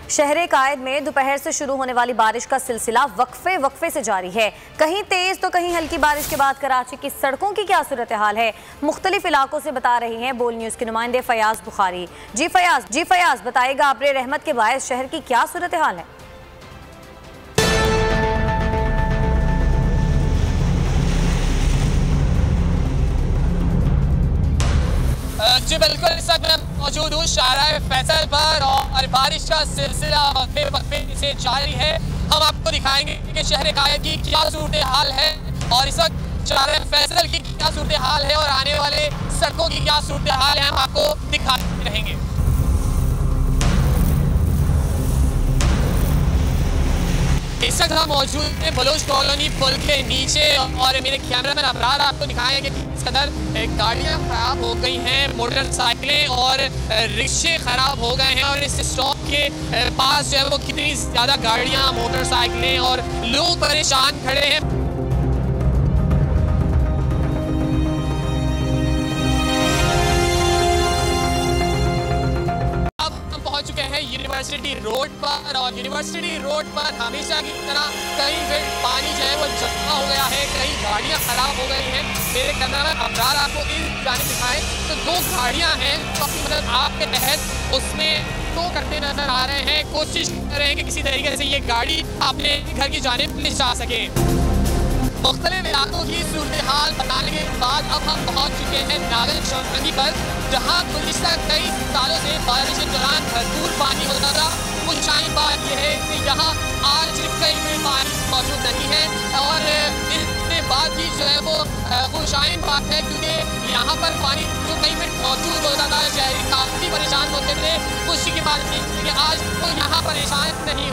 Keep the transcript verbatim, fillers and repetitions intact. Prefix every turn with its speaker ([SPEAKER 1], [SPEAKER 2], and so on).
[SPEAKER 1] शहर कायद में दोपहर से शुरू होने वाली बारिश का सिलसिला वक्फे वक्फे से जारी है। कहीं तेज तो कहीं हल्की बारिश के बाद कराची की सड़कों की क्या सूरत हाल है, मुख्तलिफ इलाकों से बता रही हैं बोल न्यूज़ के नुमाइंदे फयाज बुखारी। जी फयाज जी फयाज बताएगा अब्रे रहमत के बायस शहर की क्या सूरत हाल है।
[SPEAKER 2] जी बिल्कुल, इस वक्त मैं मौजूद हूँ शाहराह फैसल पर और बारिश का सिलसिला वक्फे वक्फे से जारी है। हम आपको दिखाएंगे कि शहर कायद की क्या सूरत हाल है और इस वक्त शाहराह फैसल की क्या सूरत हाल है और आने वाले सड़कों की क्या सूरत हाल है, हम आपको दिखाते रहेंगे। इस वक्त हम मौजूद हैं बलोच कॉलोनी पुल के नीचे और मेरे कैमरामैन अबरार आपको दिखाएंगे कि किस कदर गाड़ियाँ खराब हो गई हैं, मोटरसाइकिलें और रिक्शे खराब हो गए हैं और इस स्टॉप के पास जो है वो कितनी ज़्यादा गाड़ियाँ, मोटरसाइकिलें और लोग परेशान खड़े हैं। यूनिवर्सिटी रोड पर और यूनिवर्सिटी रोड पर हमेशा की तरह कहीं पे पानी जो है वो जमा हो गया है, कई गाड़ियां खराब हो गई हैं। मेरे कैमरामैन अबरार आपको इस जाने दिखाएं तो दो गाड़ियां हैं तो अपनी मदद आपके तहत उसमें टो करते नजर आ रहे हैं, कोशिश कर रहे हैं कि किसी तरीके से ये गाड़ी अपने घर की जानिब ले जा सके। मुख्तलिफ इलाकों की सूरत हाल बताने के बाद अब हम पहुँच चुके हैं नागल चौरंगी पर, जहाँ गुज़िश्ता कई सालों से बारिश के दौरान भरपूर पानी होता था। खुशहाली बात यह है कि यहाँ आज कहीं भी पानी मौजूद नहीं है और इसके बाद भी जो है वो खुशहाली बात है क्योंकि यहाँ पर पानी जो कहीं में मौजूद होता था शहरी काफ़ी परेशान होते थे। खुशी की बात थी कि आज तो यहाँ परेशान नहीं